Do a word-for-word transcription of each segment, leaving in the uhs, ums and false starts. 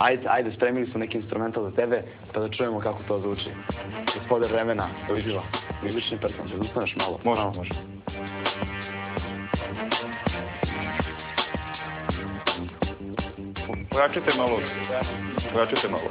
Ajde, ajde, spremili smo neki instrumental za tebe, pa da čujemo kako to zvuči. Gospodar vremena, uživa. Izlični person, da ustaneš malo. Može, može. Pojačite malo. Pojačite malo.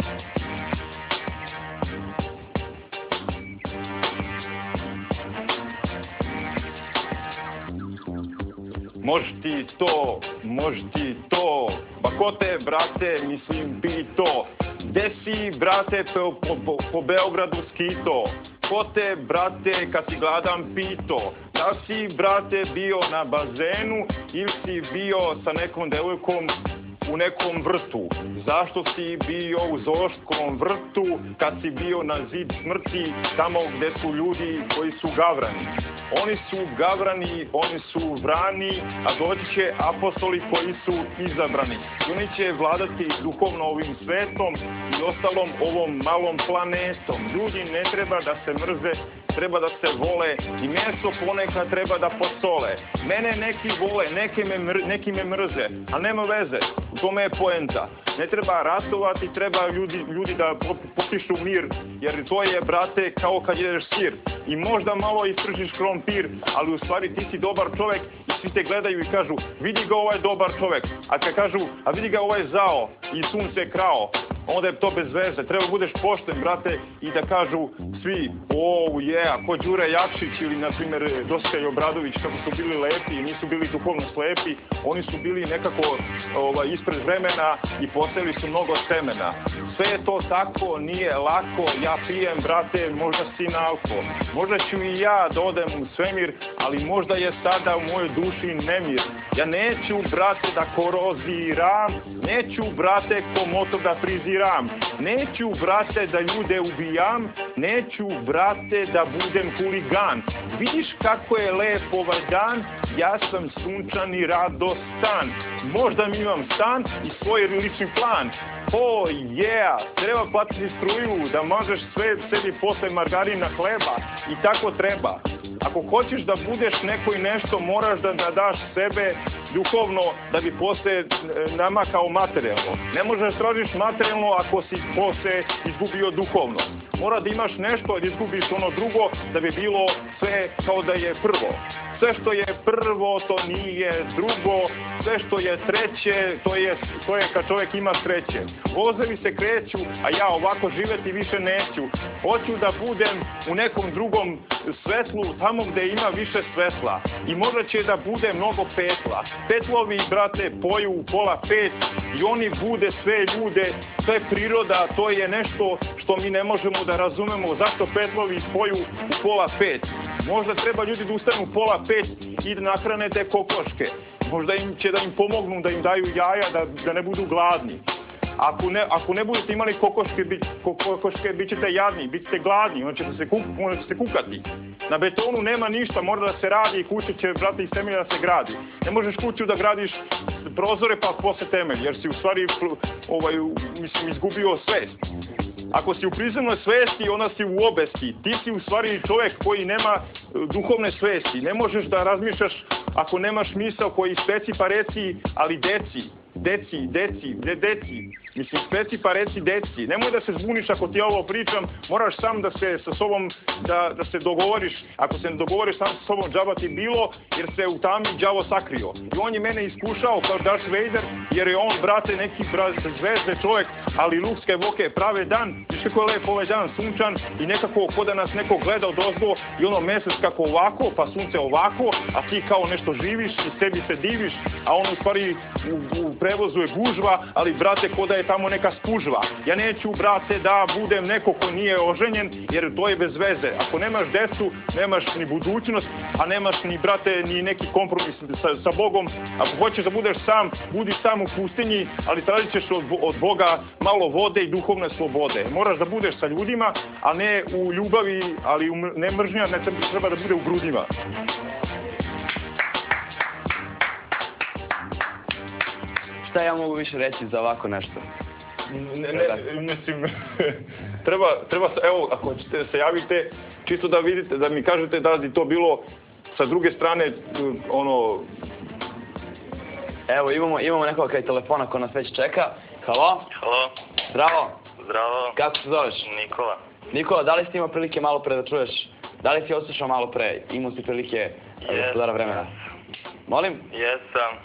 Mož ti to, mož ti to, pa ko te, brate, mislim, pito? Gde si, brate, po, po, po Beogradu skito? Ko te, brate, kad si gladan pito? Da si, brate, bio na bazenu ili si bio sa nekom devojkom u nekom vrtu? Zašto si bio u zoološkom vrtu kad si bio na zid smrti tamo gde su ljudi koji su gavrani? Oni su gavrani, oni su vrani, a doći će apostoli koji su izabrani. I oni će vladati duhovno ovim svetom i ostalom ovom malom planetom. Ljudi ne treba da se mrze, treba da se vole i meso ponekad treba da posole. Mene neki vole, neki me, mr, neki me mrze, a nema veze, u tome je poenta. Ne treba ratovati, treba ljudi, ljudi da potišu mir, jer to je, brate, kao kad jedeš sir. I možda malo istržiš krompir, ali u stvari ti si dobar čovek i svi te gledaju i kažu vidi ga ovaj dobar čovek. A kad kažu, a vidi ga ovaj zao i sunce krao, onda je to bez veze. Treba budeš pošten, brate, i da kažu svi, oh yeah, ko Đure Jakšić ili, na primjer, Dosita i Obradović, kako su bili lepi i nisu bili duhovno slepi, oni su bili nekako ovaj, ispred vremena i poseli su mnogo semena. Sve je to tako, nije lako, ja pijem, brate, možda si na alko. Možda ću i ja da odem u svemir, ali možda je sada u mojoj duši nemir. Ja neću, brate, da koroziram, neću, brate, ko motor da friziram, neću, brate, da ljude ubijam, neću, brate, da budem huligan. Vidiš kako je lep ovaj dan, ja sam sunčan i radostan. Možda mi imam stan i svoj lični plan. Oh yeah, treba platiti struju, da možeš sve sebi posle margarina hleba i tako treba. Ako hoćeš da budeš neko i nešto, moraš da, da daš sebe duhovno da bi posle namakao materijalno. Ne možeš tražiš materijalno ako si posle izgubio duhovno. Mora da imaš nešto da izgubiš ono drugo da bi bilo sve kao da je prvo. Sve što je prvo, to nije drugo. Sve što je treće, to je, to je kad čovjek ima sreće. Vozovi se kreću, a ja ovako živeti više neću. Hoću da budem u nekom drugom svetlu, tamo gde ima više svetla. I možda će da bude mnogo petla. Petlovi, brate, poju u pola pet i oni bude sve ljude. To je priroda, to je nešto što mi ne možemo da razumemo. Zašto petlovi poju u pola pet? Možda treba ljudi da ustanu u pola pet i da nahrane te kokoške. Možda im će da im pomognu, da im daju jaja, da, da ne budu gladni. Ako ne, ako ne budete imali kokoške, bit, kokoške, bit ćete jadni, bit ćete gladni, onda ćete se, kuk, onda ćete kukati. Na betonu nema ništa, mora da se radi i kuća će, brate, iz temelja da se gradi. Ne možeš kuću da gradiš prozore pa posle temelj, jer si u stvari ovaj, mislim, izgubio svest. Ako si u prizemnoj svesti, onda si u obesti. Ti si u stvari čovjek koji nema duhovne svesti. Ne možeš da razmišljaš ako nemaš misao koji speci pa reci, ali deci. Deci, deci, de, deci. Mislim, speci pa reci deci. Nemoj da se zbuniš ako ti ovo pričam. Moraš sam da se sa sobom, da, da se dogovoriš. Ako se ne dogovoriš sam sa sobom, džaba ti bilo, jer se u tami đavo sakrio. I on je mene iskušao kao Darth Vader, jer je on, brate, neki brate, zvezde čovjek, ali Luke Skywalker prave dan. Viš kako je lep ovaj dan, sunčan i nekako ko da nas neko gleda od ozgo i ono mesec kako ovako, pa sunce ovako, a ti kao nešto živiš i sebi se diviš, a on u stvari u, u prevozu je gužva, ali brate ko da je tamo neka spužva. Ja neću, brate, da budem neko ko nije oženjen, jer to je bez veze. Ako nemaš decu, nemaš ni budućnost, a nemaš ni, brate, ni neki kompromis sa, sa Bogom. Ako hoćeš da budeš sam, budi sam u pustinji, ali tražit ćeš od, od Boga malo vode i duhovne slobode. Moraš da budeš sa ljudima, a ne u ljubavi, ali u, ne mržnja, ne treba da bude u grudima. Šta ja mogu više reći za ovako nešto? Ne, ne, mislim, treba, treba, evo, ako ćete se javite, čisto da vidite, da mi kažete da bi to bilo sa druge strane, ono... Evo, imamo, imamo nekoga kraj telefona ko nas već čeka Halo? Halo, Zdravo. zdravo. Kako se zoveš? Nikola. Nikola, da li si imao prilike malo pre da čuješ? Da li si oslušao malo pre? Imao si prilike Jes. gospodara vremena? Molim? Jesam.